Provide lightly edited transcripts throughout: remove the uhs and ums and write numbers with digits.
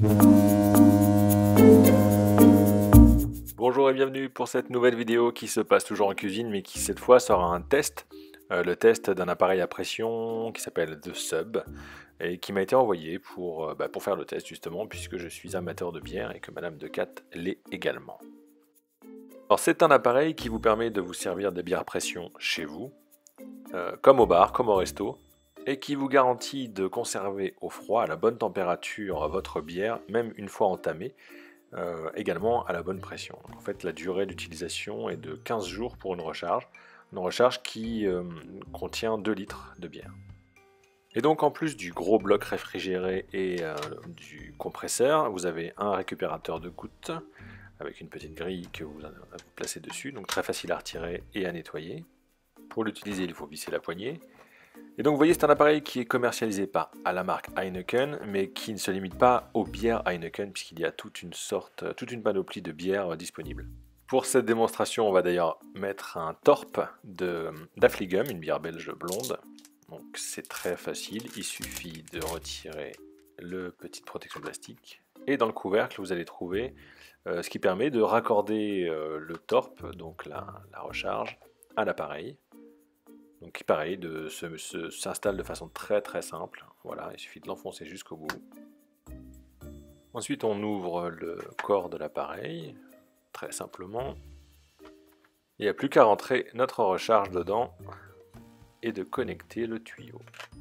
Bonjour et bienvenue pour cette nouvelle vidéo qui se passe toujours en cuisine mais qui cette fois sera un test. Le test d'un appareil à pression qui s'appelle The Sub et qui m'a été envoyé pour faire le test justement puisque je suis amateur de bière et que Madame Decat l'est également. Alors c'est un appareil qui vous permet de vous servir des bières à pression chez vous, comme au bar, comme au resto, et qui vous garantit de conserver au froid à la bonne température votre bière, même une fois entamée, également à la bonne pression. Donc, en fait la durée d'utilisation est de 15 jours pour une recharge qui contient 2 litres de bière. Et donc en plus du gros bloc réfrigéré et du compresseur, vous avez un récupérateur de gouttes avec une petite grille que vous placez dessus, donc très facile à retirer et à nettoyer. Pour l'utiliser, il faut visser la poignée. Et donc vous voyez, c'est un appareil qui est commercialisé par la marque Heineken, mais qui ne se limite pas aux bières Heineken, puisqu'il y a toute une panoplie de bières disponibles. Pour cette démonstration, on va d'ailleurs mettre un torp d'Affligem, une bière belge blonde. Donc c'est très facile, il suffit de retirer le petite protection plastique. Et dans le couvercle, vous allez trouver ce qui permet de raccorder le torp, donc la recharge, à l'appareil. Donc qui pareil, s'installe de façon très simple. Voilà, il suffit de l'enfoncer jusqu'au bout. Ensuite on ouvre le corps de l'appareil, très simplement. Il n'y a plus qu'à rentrer notre recharge dedans et de connecter le tuyau.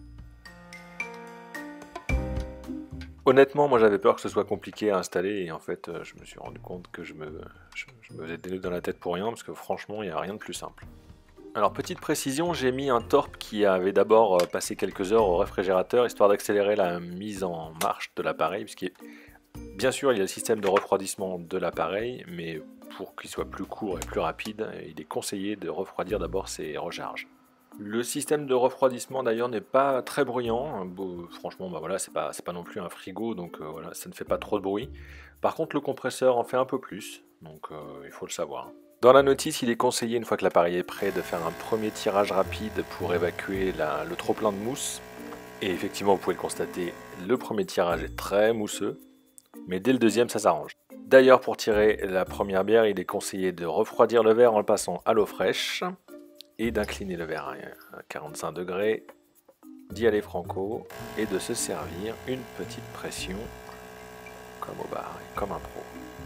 Honnêtement, moi j'avais peur que ce soit compliqué à installer et en fait je me suis rendu compte que je me faisais des nœuds dans la tête pour rien parce que franchement il n'y a rien de plus simple. Alors petite précision, j'ai mis un torp qui avait d'abord passé quelques heures au réfrigérateur histoire d'accélérer la mise en marche de l'appareil, puisque bien sûr il y a le système de refroidissement de l'appareil, mais pour qu'il soit plus court et plus rapide, il est conseillé de refroidir d'abord ses recharges. Le système de refroidissement d'ailleurs n'est pas très bruyant, franchement voilà, c'est pas non plus un frigo, donc voilà, ça ne fait pas trop de bruit. Par contre le compresseur en fait un peu plus, donc il faut le savoir. Dans la notice, il est conseillé, une fois que l'appareil est prêt, de faire un premier tirage rapide pour évacuer le trop-plein de mousse. Et effectivement, vous pouvez le constater, le premier tirage est très mousseux, mais dès le deuxième, ça s'arrange. D'ailleurs, pour tirer la première bière, il est conseillé de refroidir le verre en le passant à l'eau fraîche et d'incliner le verre à 45 degrés, d'y aller franco et de se servir une petite pression, comme au bar et comme un pro.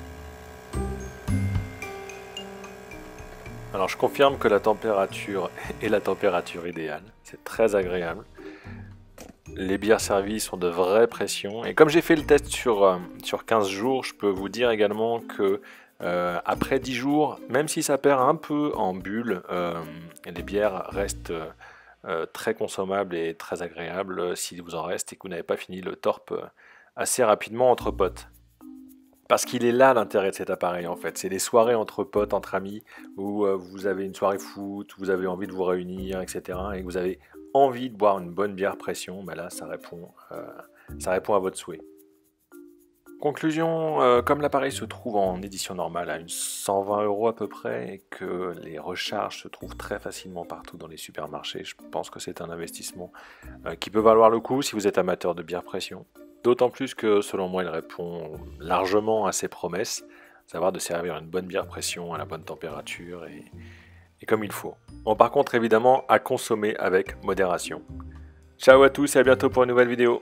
Alors je confirme que la température est la température idéale, c'est très agréable. Les bières servies sont de vraie pression et comme j'ai fait le test sur 15 jours, je peux vous dire également que après 10 jours, même si ça perd un peu en bulles, les bières restent très consommables et très agréables s'il vous en reste et que vous n'avez pas fini le torp assez rapidement entre potes. Parce qu'il est là l'intérêt de cet appareil en fait, c'est les soirées entre potes, entre amis, où vous avez une soirée foot, vous avez envie de vous réunir, etc. et que vous avez envie de boire une bonne bière pression, ben là ça répond à votre souhait. Conclusion, comme l'appareil se trouve en édition normale à 120 € à peu près, et que les recharges se trouvent très facilement partout dans les supermarchés, je pense que c'est un investissement qui peut valoir le coup si vous êtes amateur de bière pression. D'autant plus que, selon moi, il répond largement à ses promesses, à savoir de servir une bonne bière pression à la bonne température et comme il faut. Bon, par contre, évidemment, à consommer avec modération. Ciao à tous et à bientôt pour une nouvelle vidéo.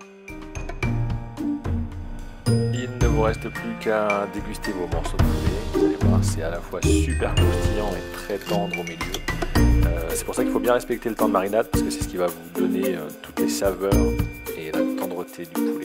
Il ne vous reste plus qu'à déguster vos morceaux de poulet. Vous allez voir, c'est à la fois super croustillant et très tendre au milieu. C'est pour ça qu'il faut bien respecter le temps de marinade, parce que c'est ce qui va vous donner toutes les saveurs et la tendreté du poulet.